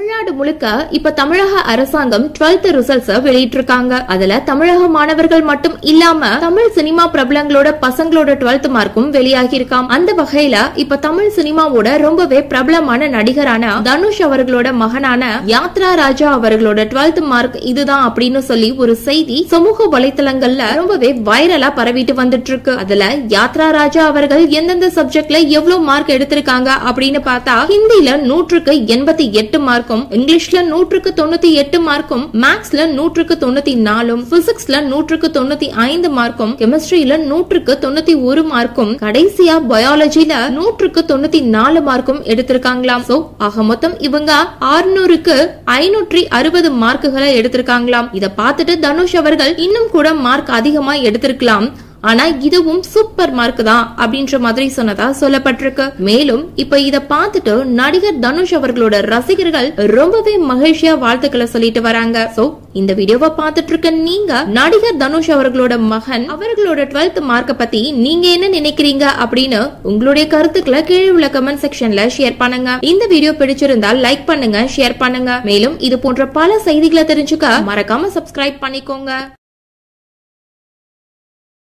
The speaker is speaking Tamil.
தமிழ்நாடு முழுக்க இப்ப தமிழக அரசாங்கம் 12th ரிசல்ட்ஸ் வெளியிட்டிருக்காங்க. அதுல தமிழக மாணவர்கள் மட்டும் இல்லாம தமிழ் சினிமா பிரபலங்களோட பசங்களோட 12th மார்க்கும் வெளியாகி இருக்காம். அந்த வகையில இப்ப தமிழ் சினிமாவோட ரொம்பவே பிரபலமான நடிகரான தனுஷ் அவர்களோட மகனான யாத்ரா ராஜா அவர்களோட 12th மார்க் இதுதான் அப்படின்னு சொல்லி ஒரு செய்தி சமூக வலைத்தளங்கள்ல ரொம்பவே வைரலா பரவிட்டு வந்துட்டு இருக்கு. அதுல யாத்ரா ராஜா அவர்கள் எந்தெந்த சப்ஜெக்ட்ல எவ்வளவு மார்க் எடுத்திருக்காங்க அப்படின்னு பார்த்தா ஹிந்தில 100க்கு 88 மார்க்கும், இங்கிலீஷ்ல 100க்கு 98 மார்க்கும், மேத்ஸ்ல 100க்கு 94, பிசிக்ஸ்ல 100க்கு 95 மார்க்கும், கெமிஸ்ட்ரியில 100க்கு 91 மார்க்கும், கடைசியா பயாலஜில 100க்கு 94 மார்க்கும் எடுத்திருக்காங்களாம். சோ ஆக மொத்தம் இவங்க 600க்கு 560 மார்க்குகளை எடுத்திருக்காங்களாம். இத பார்த்துட்டு தனுஷ் அவர்கள் இன்னும் கூட மார்க் அதிகமா எடுத்திருக்கலாம், ஆனா இதுவும் சூப்பர் மார்க் தான் அப்படின்ற மாதிரி சொன்னதா சொல்லப்பட்டிருக்கு. மேலும் இப்ப இத பார்த்துட்டு நடிகர் தனுஷ் அவர்களோட ரசிகர்கள் ரொம்பவே மகிழ்ச்சியா வாழ்த்துக்களை சொல்லிட்டு வராங்க. சோ இந்த வீடியோவை பார்த்துட்டு இருக்க நீங்க நடிகர் தனுஷ் அவர்களோட மகன் அவர்களோட 12th மார்க்க பத்தி நீங்க என்ன நினைக்கிறீங்க அப்படின்னு உங்களுடைய கருத்துக்களை கீழே உள்ள கமெண்ட் செக்ஷன்ல ஷேர் பண்ணுங்க. இந்த வீடியோ பிடிச்சிருந்தா லைக் பண்ணுங்க, ஷேர் பண்ணுங்க. மேலும் இது போன்ற பல செய்திகளை தெரிஞ்சுக்க மறக்காம சப்ஸ்கிரைப் பண்ணிக்கோங்க.